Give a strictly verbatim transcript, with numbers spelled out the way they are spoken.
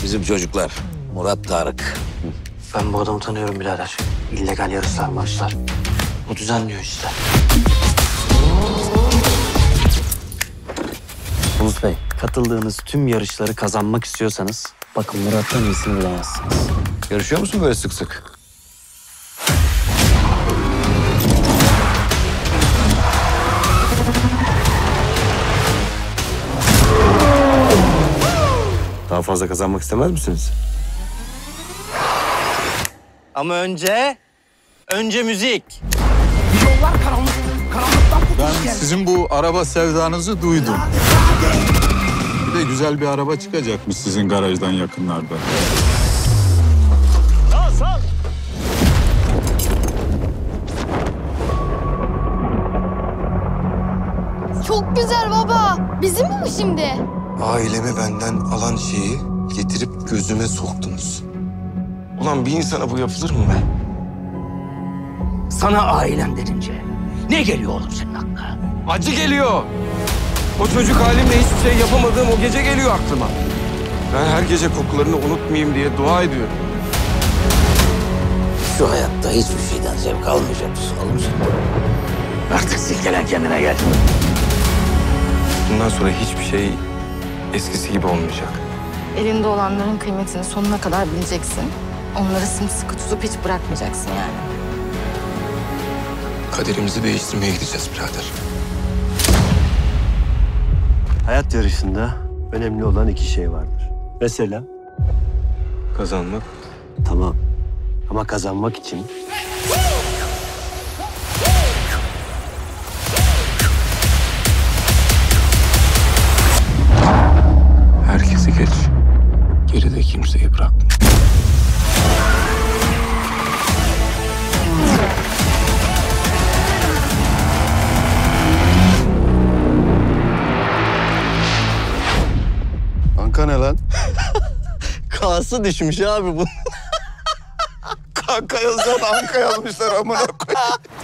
Bizim çocuklar. Murat, Tarık. Ben bu adamı tanıyorum birader. İllegal yarışlar başlar. O düzenliyor işte. Umut Bey, katıldığınız tüm yarışları kazanmak istiyorsanız bakın Murat'tan iyisini bulamazsınız. Görüşüyor musun böyle sık sık? Daha fazla kazanmak istemez misiniz? Ama önce... Önce müzik. Ben sizin bu araba sevdanızı duydum. Bir de güzel bir araba çıkacakmış sizin garajdan yakınlarda. Çok güzel baba. Bizim mi bu şimdi? Ailemi benden alan şeyi getirip gözüme soktunuz. Ulan bir insana bu yapılır mı be? Sana ailem denince ne geliyor oğlum senin aklına? Acı geliyor. O çocuk halimle hiçbir şey yapamadığım o gece geliyor aklıma. Ben her gece kokularını unutmayayım diye dua ediyorum. Şu hayatta hiçbir şeyden zevk almayacak mısın oğlum sen? Artık silkelen kendine gel. Bundan sonra hiçbir şey eskisi gibi olmayacak. Elinde olanların kıymetini sonuna kadar bileceksin. Onları sımsıkı tutup hiç bırakmayacaksın yani. Kaderimizi değiştirmeye gideceğiz birader. Hayat yarışında önemli olan iki şey vardır. Mesela? Kazanmak. Tamam. Ama kazanmak için Herkesi geç. Geride kimseyi bırakma. Anka ne lan? K'sı düşmüş abi bu. Kanka yazan Anka yazmışlar amına koyayım.